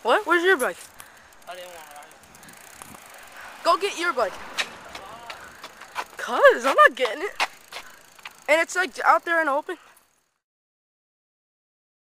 What? Where's your bike? I didn't want to ride it. Go get your bike. Cuz, I'm not getting it. And it's like out there in the open.